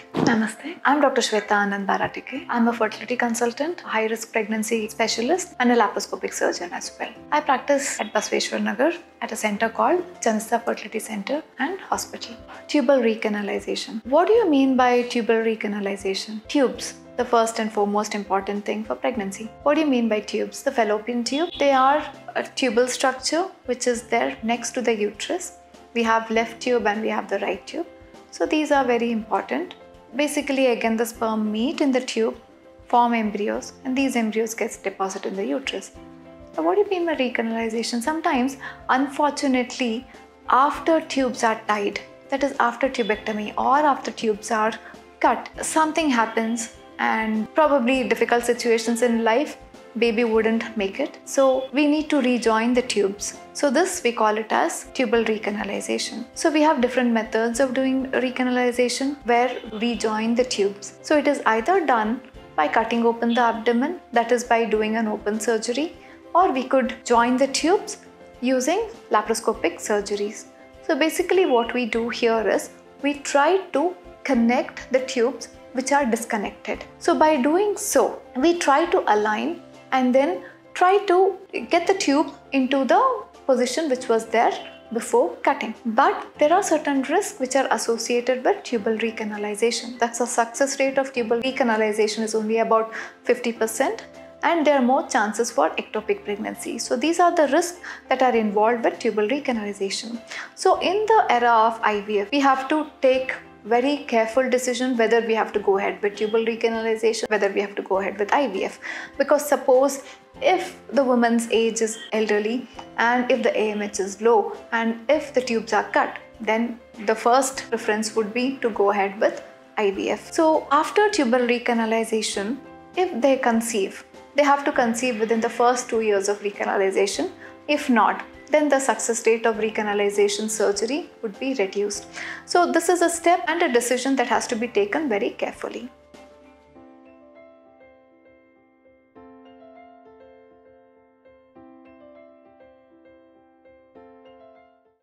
Namaste. I'm Dr. Shwetha Anand. I'm a fertility consultant, high-risk pregnancy specialist, and a laparoscopic surgeon as well. I practice at Basaveshwar, Nagar at a center called Janisthaa Fertility Center and Hospital. Tubal recanalization. What do you mean by tubal recanalization? Tubes. The first and foremost important thing for pregnancy. What do you mean by tubes? The fallopian tube. They are a tubal structure which is there next to the uterus. We have left tube and we have the right tube. So these are very important. Basically, again, the sperm meet in the tube, form embryos, and these embryos get deposited in the uterus. So what do you mean by recanalization? Sometimes, unfortunately, after tubes are tied, that is after tubectomy or after tubes are cut, something happens and probably difficult situations in life, baby wouldn't make it. So we need to rejoin the tubes. So this we call it as tubal recanalization. So we have different methods of doing recanalization where we join the tubes. So it is either done by cutting open the abdomen, that is by doing an open surgery, or we could join the tubes using laparoscopic surgeries. So basically what we do here is we try to connect the tubes which are disconnected. So by doing so, we try to align and then try to get the tube into the position which was there before cutting. But there are certain risks which are associated with tubal recanalization. That's the success rate of tubal recanalization is only about 50%, and there are more chances for ectopic pregnancy. So these are the risks that are involved with tubal recanalization. So in the era of IVF, we have to take very careful decision whether we have to go ahead with tubal recanalization, whether we have to go ahead with IVF. Because suppose if the woman's age is elderly and if the AMH is low and if the tubes are cut, then the first preference would be to go ahead with IVF. So after tubal recanalization, if they conceive, they have to conceive within the first 2 years of recanalization. If not, then the success rate of recanalization surgery would be reduced. So this is a step and a decision that has to be taken very carefully.